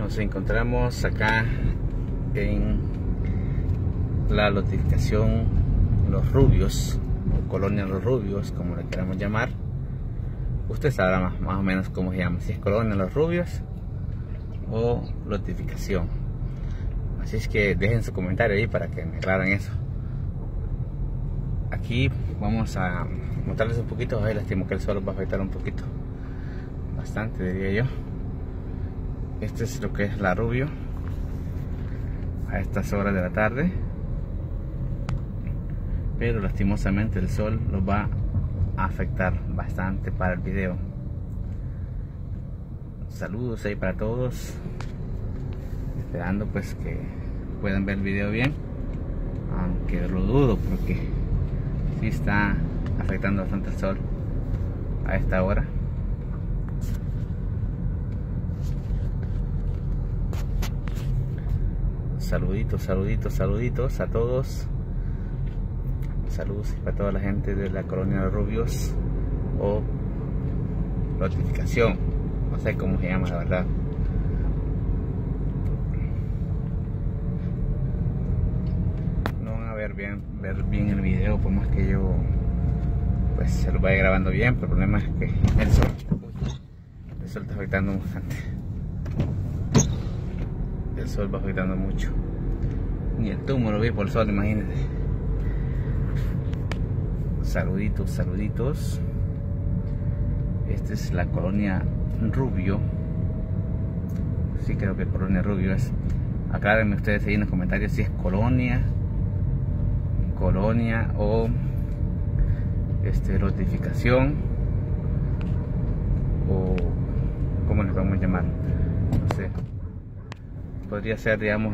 Nos encontramos acá en la lotificación Los Rubios, o Colonia Los Rubios, como le queramos llamar. Usted sabrá más o menos cómo se llama, si es Colonia Los Rubios o lotificación. Así es que dejen su comentario ahí para que me aclaren eso. Aquí vamos a mostrarles un poquito. Ay, lastimo que el sol va a afectar un poquito, bastante diría yo. Este es lo que es la Rubio a estas horas de la tarde, pero lastimosamente el sol los va a afectar bastante para el video. Saludos ahí para todos, esperando pues que puedan ver el video bien, aunque lo dudo porque sí está afectando bastante el sol a esta hora. Saluditos, saluditos, saluditos a todos. Saludos para toda la gente de la Colonia de Rubios o lotificación, no sé cómo se llama la verdad. No van a ver bien el video por más que yo pues se lo vaya grabando bien, pero el problema es que el sol está afectando bastante. El sol va afectando mucho. Ni el tumo lo vi por el sol, imagínense. Saluditos, saluditos. Esta es la Colonia Rubio. Sí, creo que Colonia Rubio es. Aclárenme ustedes ahí en los comentarios si es Colonia o lotificación, o cómo les vamos a llamar, no sé. Podría ser, digamos,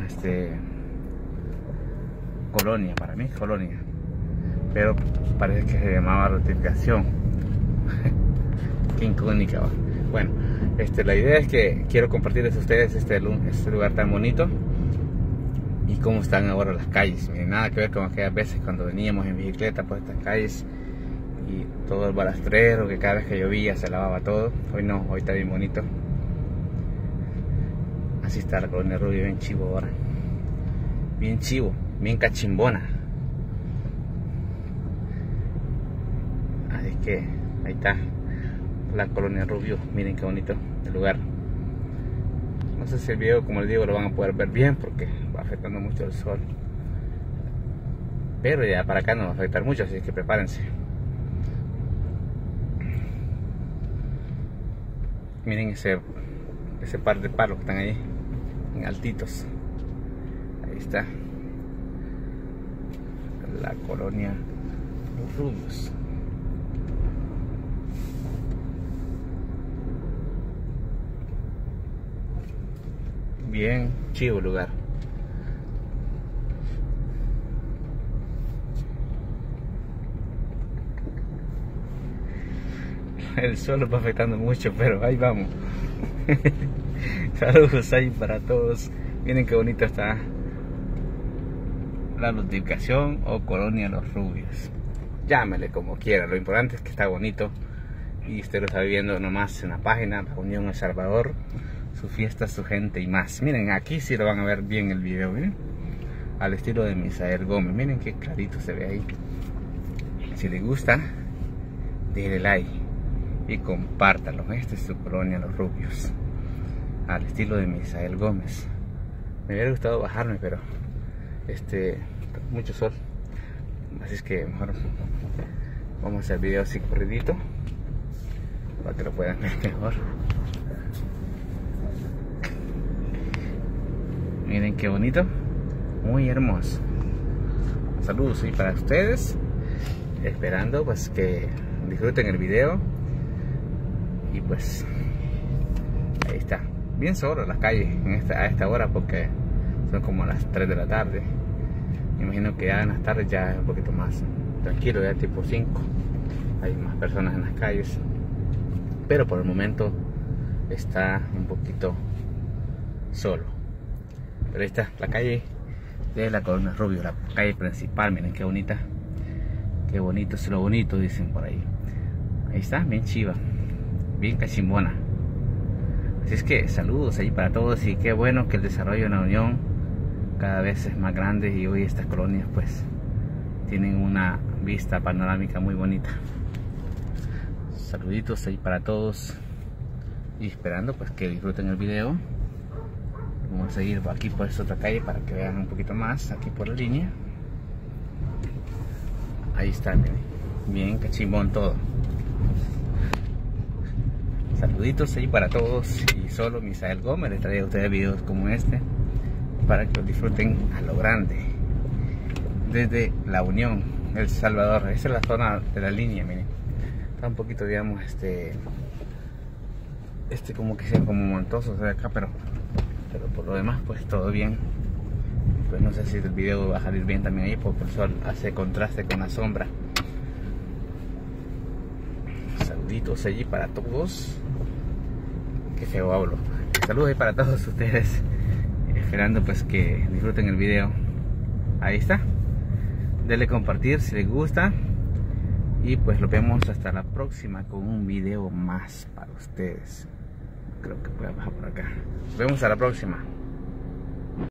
Colonia, para mí Colonia, pero parece que se llamaba lotificación. Qué incógnita. Bueno, la idea es que quiero compartirles a ustedes este lugar tan bonito y cómo están ahora las calles. Miren, nada que ver con aquellas veces cuando veníamos en bicicleta por estas calles y todo el balastrero, que cada vez que llovía se lavaba todo. Hoy no, hoy está bien bonito. Así está la Colonia Rubio, bien chivo ahora. Bien chivo, bien cachimbona. Así que ahí está la Colonia Rubio. Miren qué bonito el lugar. No sé si el video, como les digo, lo van a poder ver bien porque va afectando mucho el sol, pero ya para acá no va a afectar mucho, así que prepárense. Miren ese par de palos que están ahí en altitos. Ahí está la Colonia Los Rubios. Bien chivo el lugar. El sol lo va afectando mucho, pero ahí vamos. Saludos ahí para todos. Miren qué bonito está la lotificación o Colonia Los Rubios. Llámele como quiera, lo importante es que está bonito y usted lo está viendo nomás en la página Unión El Salvador, su fiesta, su gente y más. Miren, aquí sí lo van a ver bien el video, miren, al estilo de Misael Gómez. Miren qué clarito se ve ahí. Si les gusta, déle like y compártalo. Esta es su Colonia Los Rubios, al estilo de Misael Gómez. Me hubiera gustado bajarme, pero mucho sol, así es que mejor vamos a hacer el video así corridito para que lo puedan ver mejor. Miren qué bonito, muy hermoso. Saludos y para ustedes, esperando pues que disfruten el video. Y pues ahí está, bien solo la calle a esta hora porque son como las 3 de la tarde. Me imagino que ya en las tardes ya es un poquito más tranquilo, ya tipo 5 hay más personas en las calles, pero por el momento está un poquito solo. Pero ahí está la calle de la Colonia Rubio, la calle principal. Miren qué bonita, qué bonito es lo bonito, dicen por ahí. Ahí está, bien chiva, bien cachimbona. Así es que saludos ahí para todos, y qué bueno que el desarrollo en la Unión cada vez es más grande, y hoy estas colonias pues tienen una vista panorámica muy bonita. Saluditos ahí para todos, y esperando pues que disfruten el video. Vamos a seguir aquí por esta otra calle para que vean un poquito más aquí por la línea. Ahí está, miren, bien cachimbón todo. Saluditos ahí para todos, y solo Misael Gómez les trae a ustedes videos como este para que los disfruten a lo grande desde La Unión, El Salvador. Esa es la zona de la línea, miren, está un poquito, digamos, como que sea como montoso de acá, pero por lo demás pues todo bien. Pues no sé si el video va a salir bien también ahí, porque el sol hace contraste con la sombra. Saluditos allí para todos. Qué feo hablo. Saludos ahí para todos ustedes, esperando pues que disfruten el video. Ahí está, denle compartir si les gusta, y pues lo vemos hasta la próxima con un video más para ustedes. Creo que voy a bajar por acá. Nos vemos a la próxima.